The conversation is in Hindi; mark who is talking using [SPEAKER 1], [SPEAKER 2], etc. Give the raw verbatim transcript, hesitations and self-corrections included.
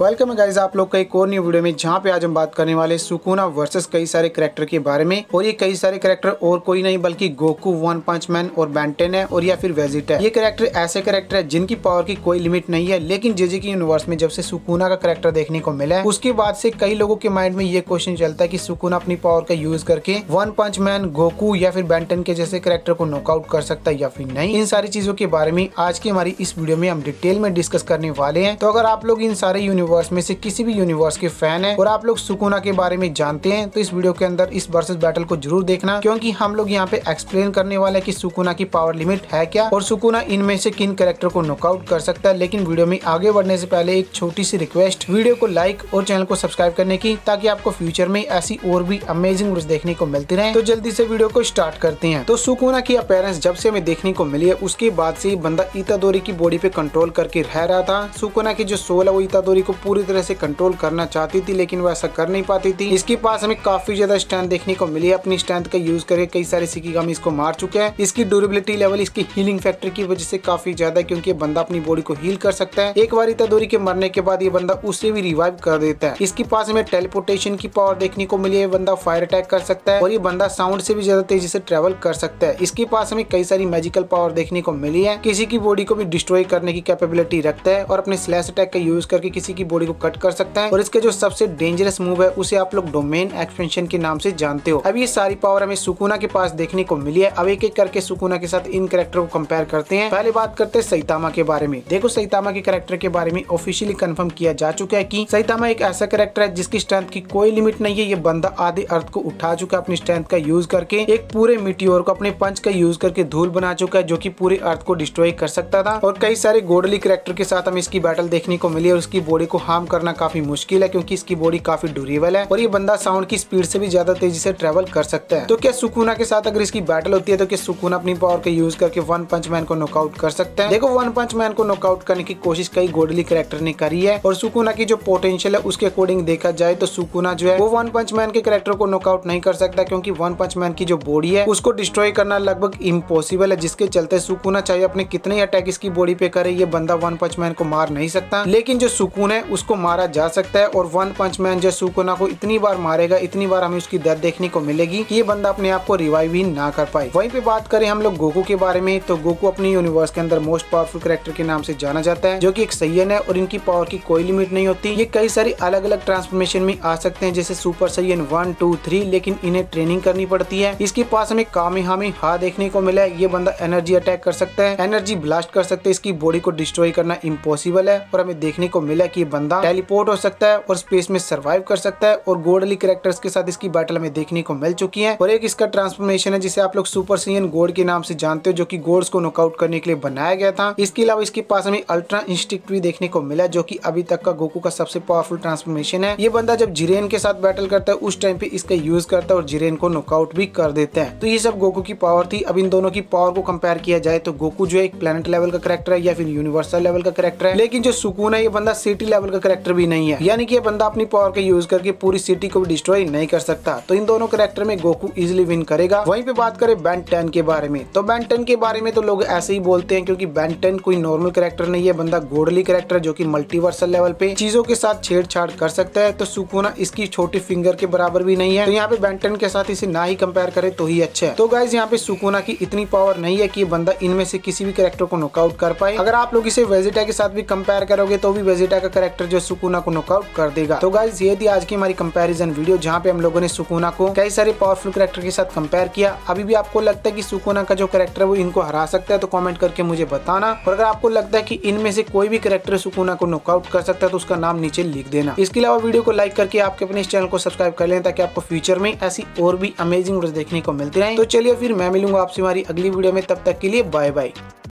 [SPEAKER 1] वेलकम है गाइस आप लोग का एक और न्यू वीडियो में, जहाँ पे आज हम बात करने वाले सुकुना वर्सेस कई सारे कैरेक्टर के बारे में। और ये कई सारे कैरेक्टर और कोई नहीं बल्कि गोकू, वन पंच मैन और बेंटेन है, और या फिर वेजिटा है। ये कैरेक्टर ऐसे कैरेक्टर है जिनकी पावर की कोई लिमिट नहीं है, लेकिन जेजे की यूनिवर्स में जब से सुकुना का कैरेक्टर देखने को मिला है उसके बाद से कई लोगों के माइंड में ये क्वेश्चन चलता है कि सुकुना अपनी पावर का यूज करके वन पंच मैन, गोकू या फिर बेंटेन के जैसे कैरेक्टर को नॉकआउट कर सकता है या फिर नहीं। इन सारी चीजों के बारे में आज की हमारी इस वीडियो में हम डिटेल में डिस्कस करने वाले हैं। तो अगर आप लोग इन सारे यूनिवर्स में से किसी भी यूनिवर्स के फैन है और आप लोग सुकुना के बारे में जानते हैं तो इस वीडियो के अंदर इस वर्सेस बैटल को जरूर देखना, क्योंकि हम लोग यहाँ पे एक्सप्लेन करने वाले हैं कि सुकुना की पावर लिमिट है क्या और सुकुना इनमें से किन कैरेक्टर को नॉकआउट कर सकता है। लेकिन वीडियो में आगे बढ़ने से पहले एक छोटी सी रिक्वेस्ट, वीडियो को लाइक और चैनल को सब्सक्राइब करने की, ताकि आपको फ्यूचर में ऐसी और भी अमेजिंग वीडियोस देखने को मिलती रहे। तो जल्दी से वीडियो को स्टार्ट करते हैं। तो सुकुना की अपीयरेंस जब से हमें देखने को मिली है उसके बाद से बंदा इतादोरी की बॉडी पे कंट्रोल करके रह रहा था। सुकुना की जो सोल है वो इतादोरी को पूरी तरह से कंट्रोल करना चाहती थी, लेकिन वो ऐसा कर नहीं पाती थी। इसके पास हमें काफी ज्यादा स्ट्रेंथ देखने को मिली है। अपनी स्ट्रेंथ का यूज करके कई सारे शिकिगामी इसको मार चुके हैं। इसकी ड्यूरेबिलिटी लेवल इसकी हीलिंग फैक्टर की वजह से काफी ज्यादा है, क्योंकि बंदा अपनी बॉडी को हील कर सकता है। एक बार इतादोरी के मरने के बाद ये बंदा उसे भी रिवाइव कर देता है। इसके पास हमें टेलीपोर्टेशन की पावर देखने को मिली है। बंदा फायर अटैक कर सकता है और ये बंदा साउंड से भी ज्यादा तेजी से ट्रेवल कर सकता है। इसके पास हमें कई सारी मैजिकल पावर देखने को मिली है। किसी की बॉडी को भी डिस्ट्रॉय करने की कैपेबिलिटी रखता है और अपने स्लैश अटैक का यूज करके किसी की बॉडी को कट कर सकता है। और इसके जो सबसे डेंजरस मूव है उसे आप लोग डोमेन एक्सपेंशन के नाम से जानते हो। अब ये सारी पावर हमें सुकुना के पास देखने को मिली है। अब एक एक करके सुकुना के साथ इन कैरेक्टर को कंपेयर करते हैं। पहले बात करते हैं सैतामा के बारे में। देखो, सैतामा के कैरेक्टर के बारे में ऑफिशियली कंफर्म किया जा चुका है कि सैतामा एक ऐसा कैरेक्टर है जिसकी स्ट्रेंथ की कोई लिमिट नहीं है। ये बंदा आधे अर्थ को उठा चुका है अपनी स्ट्रेंथ का यूज करके। एक पूरे मीटियोर को अपने पंच का यूज करके धूल बना चुका है, जो कि पूरे अर्थ को डिस्ट्रॉय कर सकता था। और कई सारे गोडली कैरेक्टर के साथ हमें इसकी बैटल देखने को मिली है। और उसकी बॉडी को हार्म करना काफी मुश्किल है, क्योंकि इसकी बॉडी काफी ड्यूरेबल है और ये बंदा साउंड की स्पीड से भी ज्यादा तेजी से ट्रेवल कर सकता है। तो क्या सुकुना के साथ अगर इसकी बैटल होती है तो क्या सुकुना अपनी पावर का यूज करके वन पंच मैन को नॉकआउट कर सकता है? देखो, वन पंच मैन को नॉकआउट करने की कोशिश कई गोडली कैरेक्टर ने करी है और सुकुना की जो पोटेंशियल है उसके अकॉर्डिंग देखा जाए तो सुकुना जो है वो वन पंच मैन के कैरेक्टर को नॉकआउट नहीं कर सकता, क्योंकि वन पंच मैन की जो बॉडी है उसको डिस्ट्रॉय करना लगभग इम्पॉसिबल है। जिसके चलते सुकुना चाहे अपने कितने अटैक इसकी बॉडी पे करे, ये बंदा वन पंच मैन को मार नहीं सकता। लेकिन जो सुकुना है उसको मारा जा सकता है और वन पंच मैन जो सुकुना को इतनी बार मारेगा, इतनी बार हमें उसकी डेथ देखने को मिलेगी कि ये बंदा अपने आप को रिवाइव ही ना कर पाए। वहीं पे बात करें हम लोग गोकू के बारे में, तो गोकू अपनी यूनिवर्स के अंदर मोस्ट पावरफुल कैरेक्टर के नाम से जाना जाता है, जो कि एक सैयन है और इनकी पावर की कोई लिमिट नहीं होती। ये कई सारी अलग अलग ट्रांसफॉर्मेशन में आ सकते हैं, जैसे super Saiyan one two three, लेकिन इन्हें ट्रेनिंग करनी पड़ती है। इसके पास हमें कामेहामेहा देखने को मिला है। ये बंदा एनर्जी अटैक कर सकता है, एनर्जी ब्लास्ट कर सकता है। इसकी बॉडी को डिस्ट्रॉय करना इम्पॉसिबल है। और हमें देखने को मिला कि ये बंदा टेलीपोर्ट हो सकता है और स्पेस में सर्वाइव कर सकता है। और गोडली कैरेक्टर्स के साथ इसकी बैटल हमें देखने को मिल चुकी है। और एक इसका ट्रांसफॉर्मेशन है जिसे आप लोग सुपर सैयन गॉड के नाम से जानते हो, जो कि गॉड्स को नॉकआउट करने के लिए बनाया गया था। इसके अलावा इसके पास हमें अल्ट्रा इंस्टिंक्ट भी देखने को मिला, जो कि अभी तक का गोकू का सबसे पावरफुल ट्रांसफॉर्मेशन है। ये बंदा जब जिरेन के साथ बैटल करता है उस टाइम पे इसका यूज करता है और जिरेन को नॉकआउट भी कर देता है। तो ये सब गोकू की पावर थी। अब इन दोनों की पावर को कंपेयर किया जाए तो गोकू जो है एक प्लेनेट लेवल का कैरेक्टर है या फिर यूनिवर्सल लेवल का कैरेक्टर है, लेकिन जो सुकुना है ये बंदा सिटी लेवल का कैरेक्टर भी नहीं है। यानी कि ये बंदा अपनी पावर का यूज करके पूरी सिटी को भी डिस्ट्रॉय नहीं कर सकता। तो इन दोनों कैरेक्टर में गोकू इजीली विन करेगा। वहीं पे बात करें बेन टेन के बारे में, तो बेन टेन के बारे में तो लोग ऐसे ही बोलते हैं, क्योंकि बेन टेन कोई नॉर्मल कैरेक्टर नहीं है। बंदा गोडली कैरेक्टर जो कि मल्टीवर्सल लेवल पे चीजों के साथ छेड़छाड़ कर सकता है। तो सुकुना इसकी छोटी फिंगर के बराबर भी नहीं है। तो यहाँ पे बेन टेन के साथ इसे ना ही कंपेयर करे तो ही अच्छा है। तो गाइज यहाँ पे सुकुना की इतनी पावर नहीं है कि बंदा इनमें से किसी भी कैरेक्टर को नॉकआउट कर पाए। अगर आप लोग इसे वेजिटा के साथ भी कंपेयर करोगे तो भी वेजिटा का कैरेक्टर जो सुकुना को नॉकआउट कर देगा। तो गाइज ये थी आज की हमारी कंपैरिजन वीडियो, जहाँ पे हम लोगों ने सुकुना को कई सारे पावरफुल कैरेक्टर के साथ कंपेयर किया। अभी भी आपको लगता है कि सुकुना का जो कैरेक्टर है वो इनको हरा सकता है तो कमेंट करके मुझे बताना। और अगर आपको लगता है कि इनमें से कोई भी कैरेक्टर सुकुना को नॉकआउट कर सकता है तो उसका नाम नीचे लिख देना। इसके अलावा वीडियो को लाइक करके आपके अपने इस चैनल को सब्सक्राइब कर लें, ताकि आपको फ्यूचर में ऐसी और भी अमेजिंग वीडियोस देखने को मिलती रहे। तो चलिए फिर मैं मिलूंगा आपसे हमारी अगली वीडियो में, तब तक के लिए बाय बाय।